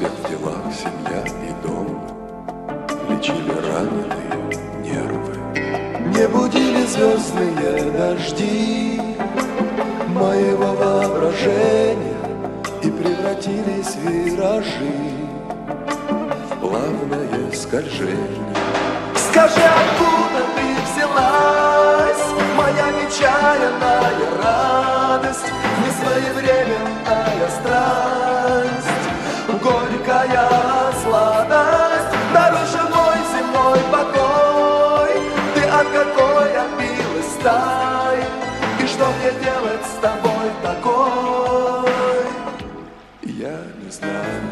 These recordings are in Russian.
успех в делах, семья и дом лечили раненые нервы. Не будили звездные дожди моего воображения и превратились в виражи в плавное скольжение. Скажи, откуда ты взялась, моя нечаянная радость, несвоевременная страсть, горькая сладость, наруши мой земной покой. Ты от какой отбилась стаи, и что мне делать с тобой такой, я не знаю.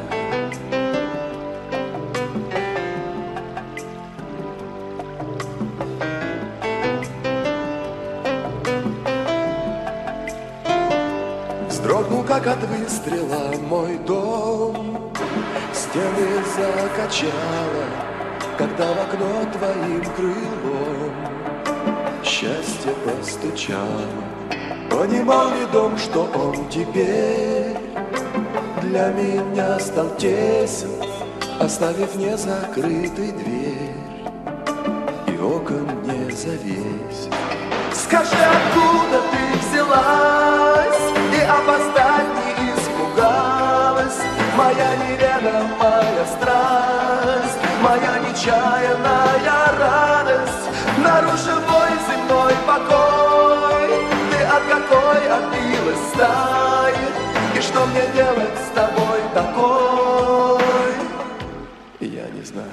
Вздрогнул, как от выстрела, мой дом, стены закачало, когда в окно твоим крылом счастье постучало. Понимал ли дом, что он теперь для меня стал тесен, оставив незакрытой дверь и окон не завесив? Скажи, откуда ты взялась и опоздать не испугалась, моя неведомая страсть, моя нечаянная радость, наруши мой земной покой. Ты от какой отбилась стаи, и что мне делать с тобой такой, я не знаю.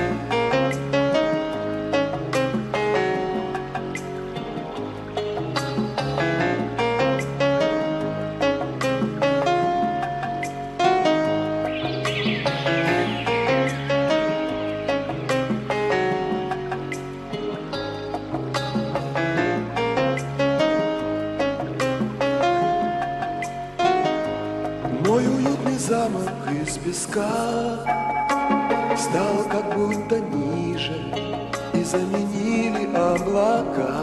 Мой уютный замок из песка стал как будто ниже, и заменили облака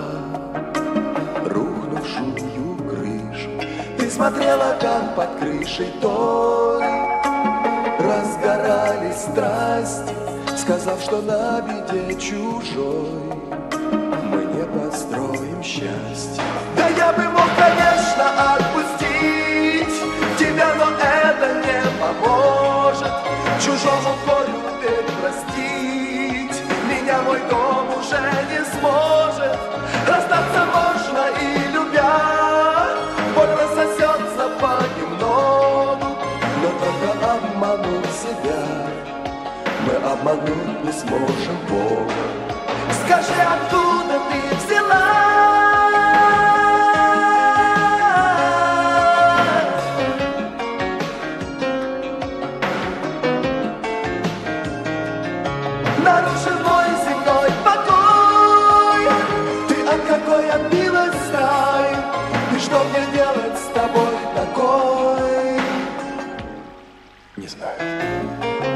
рухнувшую крышу. Ты смотрела, как под крышей той разгорались страсти, сказав, что на беде чужой мы не построим счастье. Да я бы мог, конечно, отпустить тебя, но это не поможет чужому горю теперь простить. Меня мой дом уже не сможет. Расстаться можно и любя, боль рассосется понемногу, но только обмануть себя мы обмануть не сможем Бога. Скажи, откуда ты взялась, наруши мой земной покой. Ты от какой отбилась стаи, и что мне делать с тобой такой, не знаю.